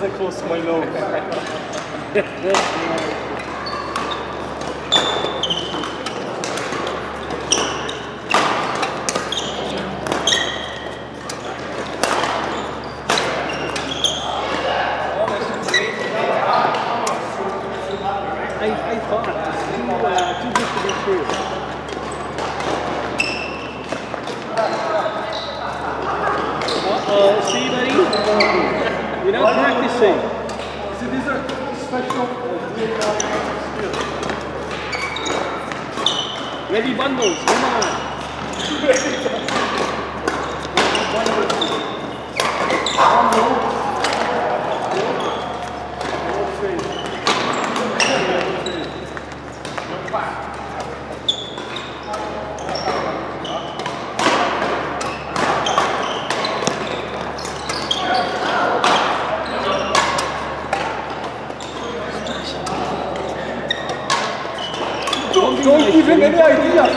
wasn't close to my nose. I thought too good to be true. See, buddy? You're not practicing. See, these are special skills. Ready bundles, come on. Don't give him any ideas.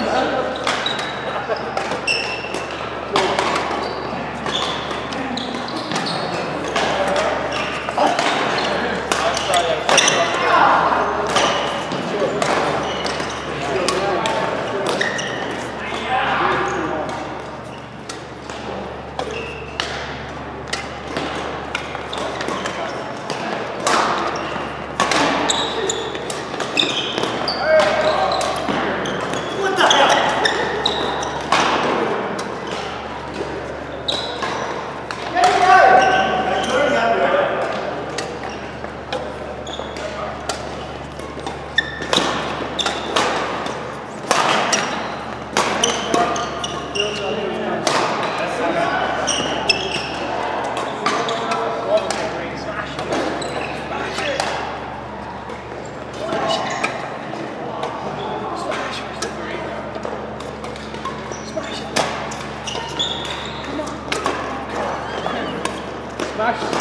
Smash. When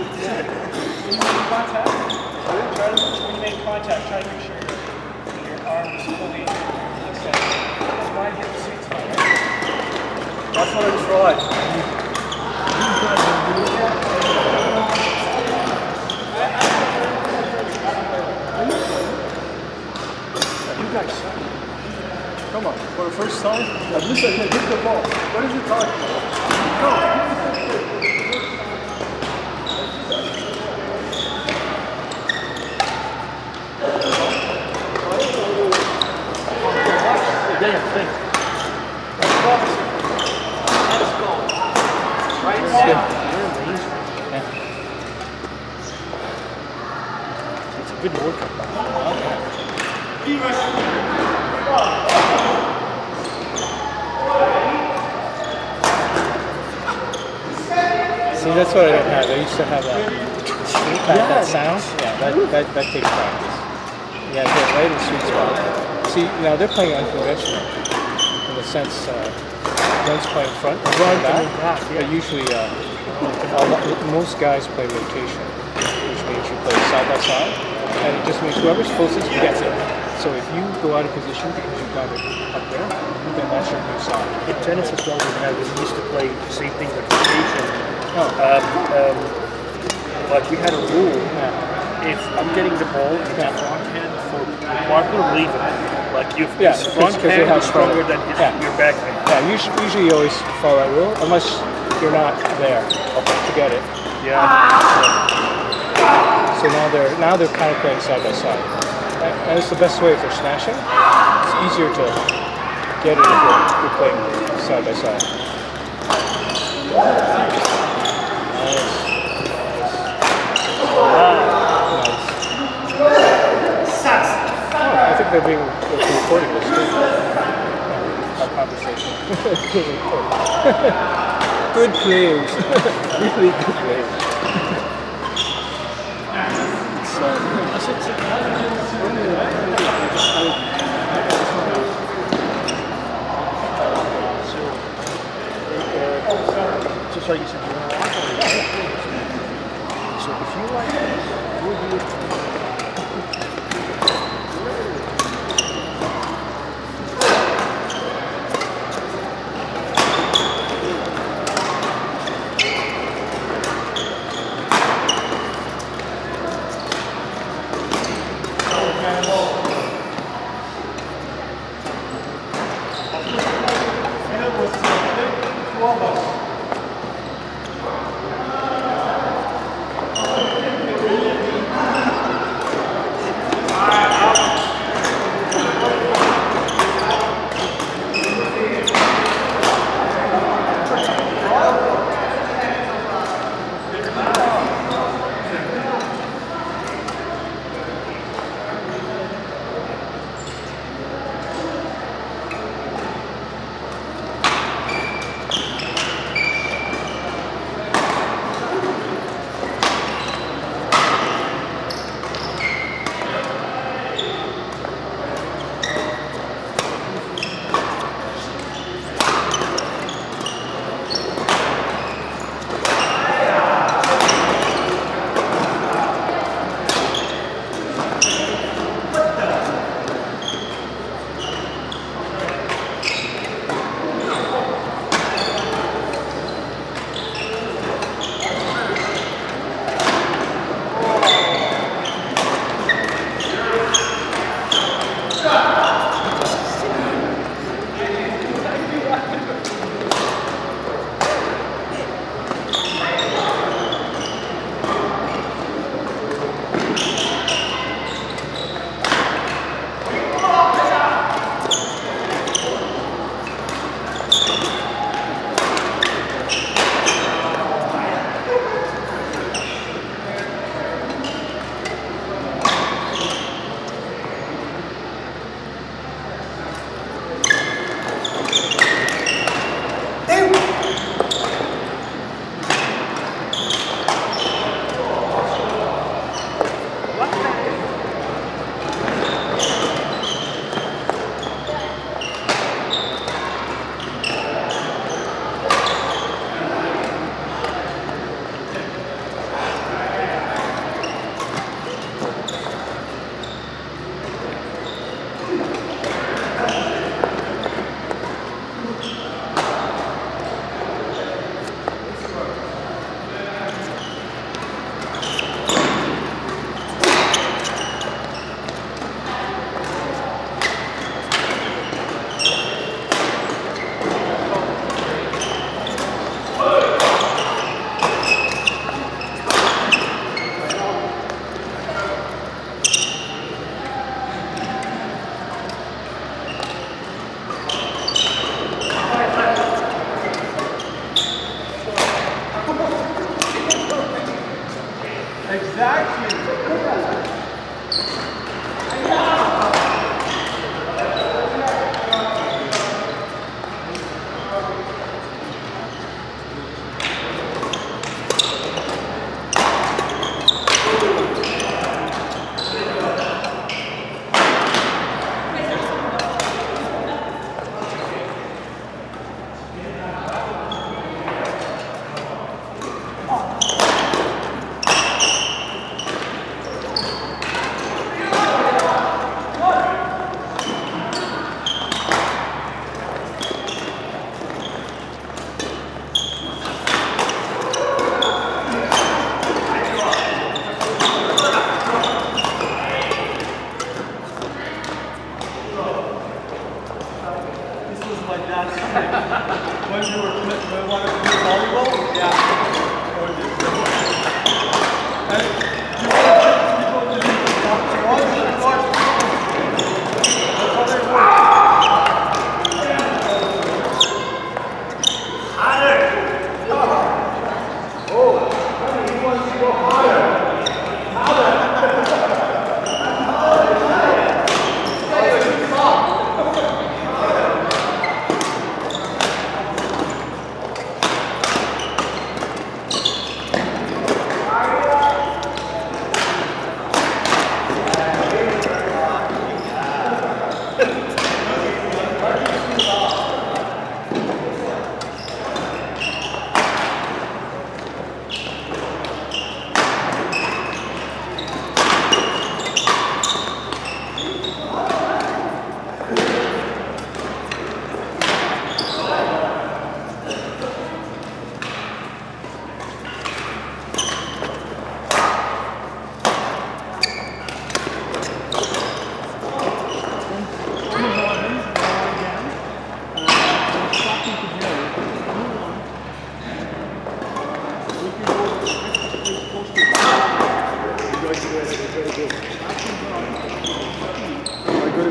you make contact, try to make sure your arm is fully extended. That's why I hit the sweet spot, right? That's what I tried. You guys suck. Come on, for the first time, at least I can hit the ball. What is it talking about? No. Yeah, thanks. Let's go. Right now. You're amazing. Yeah. It's a good workout. See, that's what I don't have. I used to have that sound. Yeah, that takes practice. Yeah, get right in the sweet spot. See, now they're playing unconventional in the sense one's playing front and back. But usually, most guys play rotation, which means you play side by side, and it just means whoever's closest gets it. So if you go out of position because you've got it up there, then that's your new side. In tennis as well, we used to play the same thing with rotation. But we had a rule. If I'm getting the ball in that front hand for partner, leave it. Like if his front hand is stronger than your back hand. Yeah, usually you always follow that rule, unless you're not there to get it. Yeah. So now they're kind of playing side by side. And it's the best way if they're smashing. It's easier to get it if you're playing side by side. Nice. I think they're recording this too. Our conversation. Good players. Really good players. Just like you said, you want to walk over. So if you like this, we'll do it.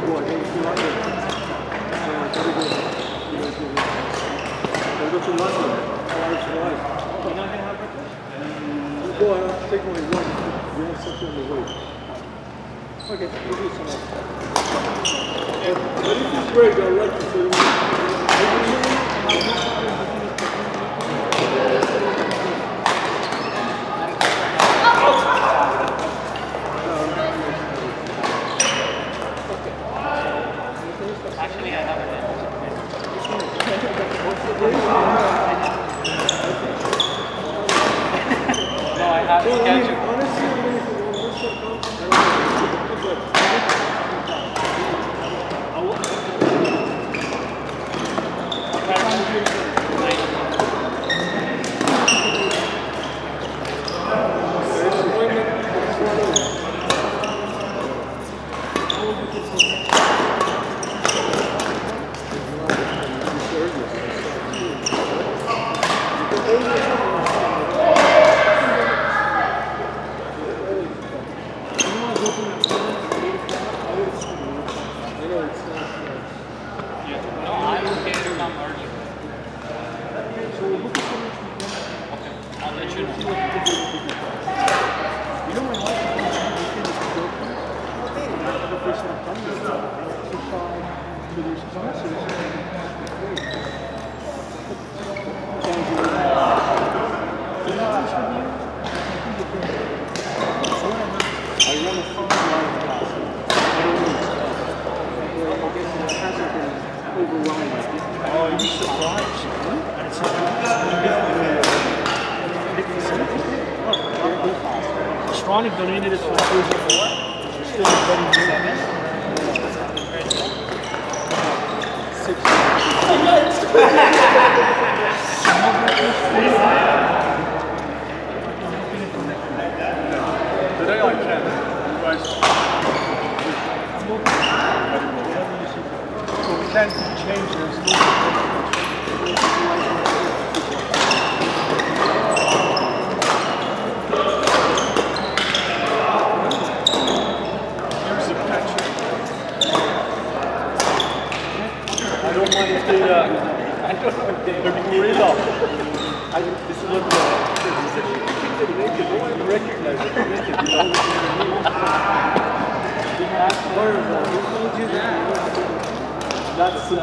Go on, take only one. You have such on the way. Okay, we'll do some more. But if it's great, I'd like to say Actually, I haven't. No, I have to catch it. Stronic donated it for the food before. Still getting Today I can. You guys. So we can't change this. This is what you recognize it. Who told you that? That's Mr.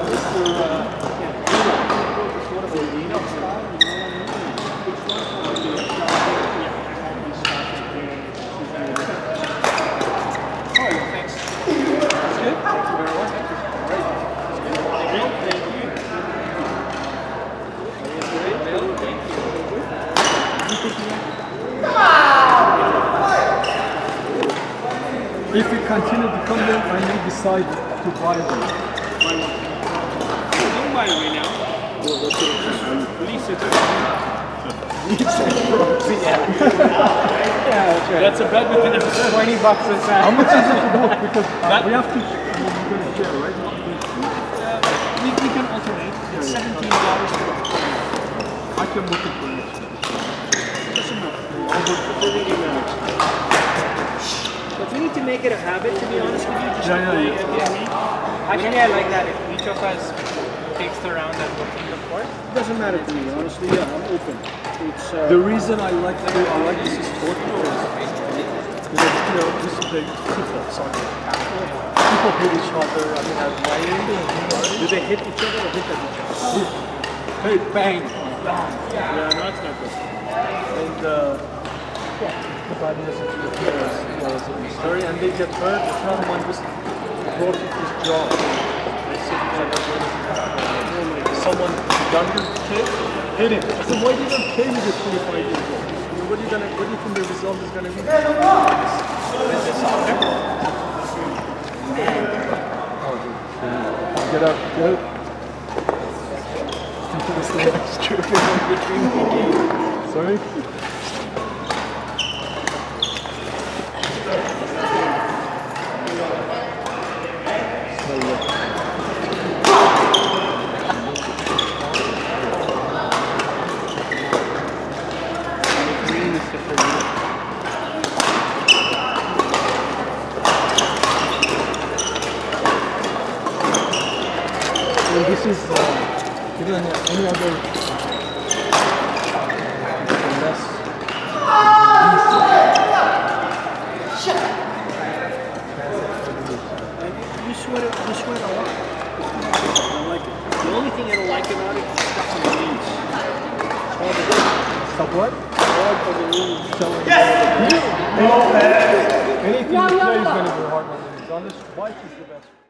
Thanks. That's good. Thank you very much. If we continue to come there, I may decide to buy them. Don't buy it right now. Lease it. Yeah, that's right. That's a bet between us. $20 a How much is it to book? Because we have to share, right? We can alternate. It's $17 per book. I can book it for next week. Doesn't matter. But we need to make it a habit, to be honest with you. Just to play every week. Actually, I like that. If each of us takes the round and booking the course. It doesn't matter to me, honestly. Yeah, I'm open. It's The reason I like this sport is because this is a football soccer. People hit each other. I mean, do they hit each other or hit at each other? Hey, bang! yeah, no, it's not good. And the bad news is the story, and they get hurt. The third one just broke his jaw. They said someone younger kid hit him. I said, why did you pay me the 25 years old? What do you think the result is going to be? Get up, get up. Sorry? this is even any other less. You sweat a lot. I don't like it. The only thing I don't like about it is stuff on the knees. Stop what? Hard on the knees. Anything you play is going to be hard on the knees. On this white is the best.